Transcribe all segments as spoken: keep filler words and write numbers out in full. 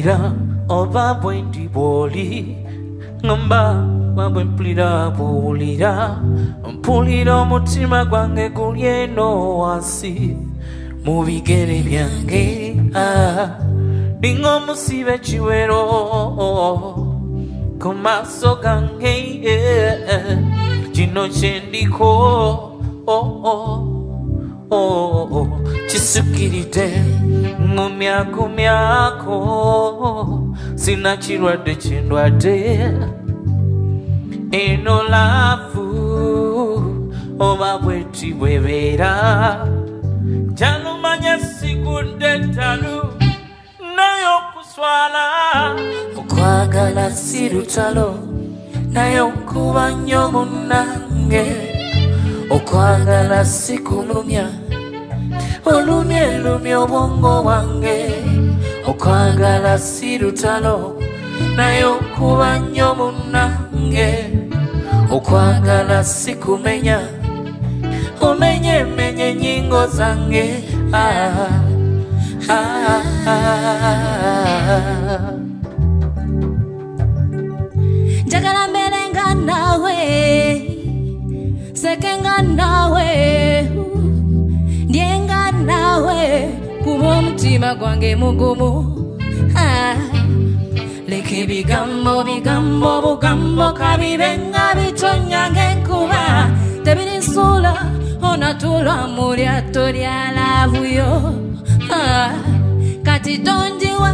Pulira oba bwendi bwoli ngamba babwe mpulira pulira mpulira omutima gwange guli eno wansi mu bigere byange ninga omusibe kiwero ku maaso gange kino kyendiko kisukiridde ngumyako myako sina kirwadde kyendwadde eno laavu oba bweti bwebeera kyalumanya sigudde ttalu naye okuswala okwagala si lutalo naye okuba nnyo munnange okwagala si kulumya olumye lumya obwongo bwange okwagala si lutalo naye okuba nnyo munnange okwagala si kumenya omenye menye ennyingo zange ah, ah, ah. Njagala mbere nga nawe seke nga nawe ndye nga nawe kuba omutima gwange mugumu ah. Leka ebigambo bigambo bugambo kabibe nga bitonya ng'enkuba tebirisula onatula mu lyato lya laavu yo ah. Kati tonjiwa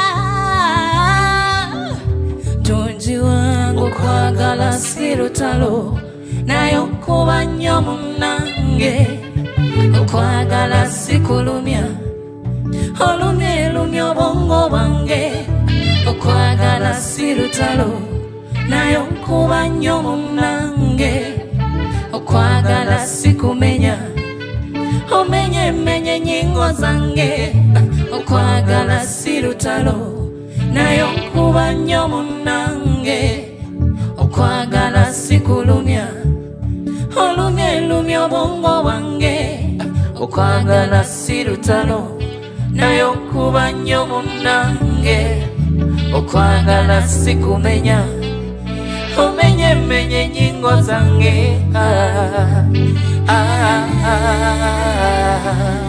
tonjiwa okwagala si lutalo naye okuba nnyo munnange okwagala si kulumya olumye lumya obwongo bwange okwagala si lutalo naye okuba nnyo munnange okwagala si kumenya omenye menye ennyingo zange okwagala si lutalo naye okuba nnyo munnange okwagala si kulumya olumye lumya obwongo bwange okwagala si lutalo naye okuba nnyo munnange okwagala si kumenya omenye menye ennyingo zange ah, ah, ah.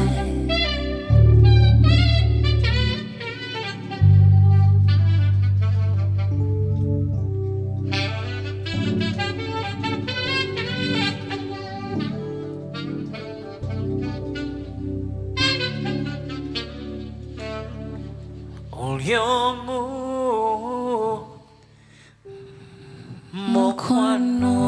Olyomu mukwano